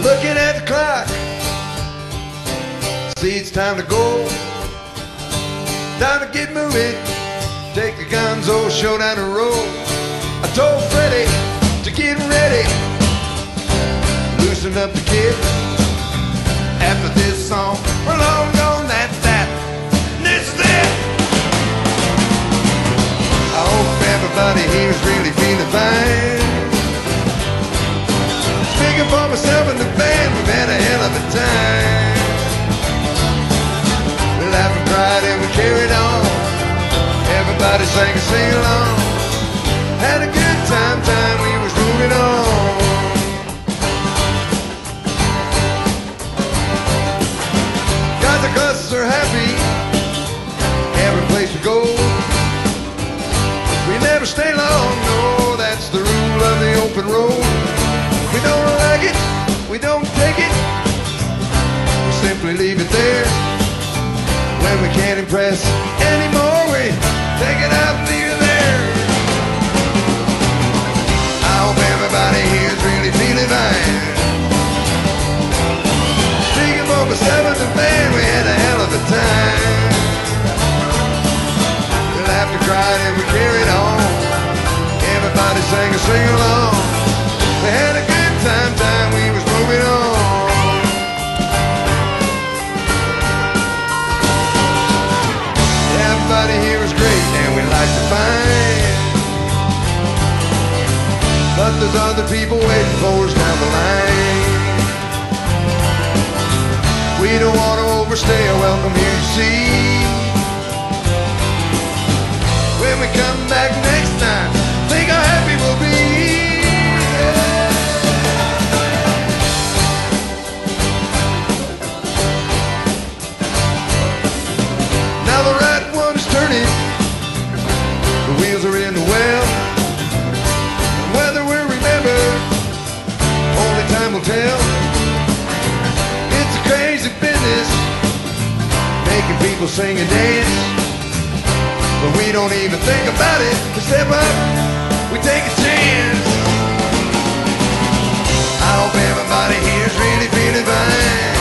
Looking at the clock, see it's time to go. Time to get moving, take the Gonzo show down the road. I told Freddie to get ready, loosen up the kid. After this song, we're long gone, that's that, and this is it. I hope everybody here is really feeling fine. Speaking for myself and the band, we've had a hell of a time. We laughed and cried and we carried on. Everybody sang and sing along. Had a good time, we was moving on. Got the cusses are happy, every place we go. We never stay long, no, that's the rule of the open road. We don't like it, we don't take it, we simply leave it there. When we can't impress anymore, we take it out and leave it there. I hope everybody here is really feeling fine. Speaking for myself and the band, we had a hell of a time. We laughed and cried and we carried on. Everybody sang and sing along. We had a good time, we was moving on. Everybody here is great and we like to find, but there's other people waiting for us down the line. We don't want to overstay our welcome here, you see. When we come back next time, think how happy we'll be. Now the right one's turning, the wheels are in the well. Whether we're remembered, only time will tell. It's a crazy business, making people sing and dance, but we don't even think about it. We step up, we take a chance. I hope everybody here is really feeling fine.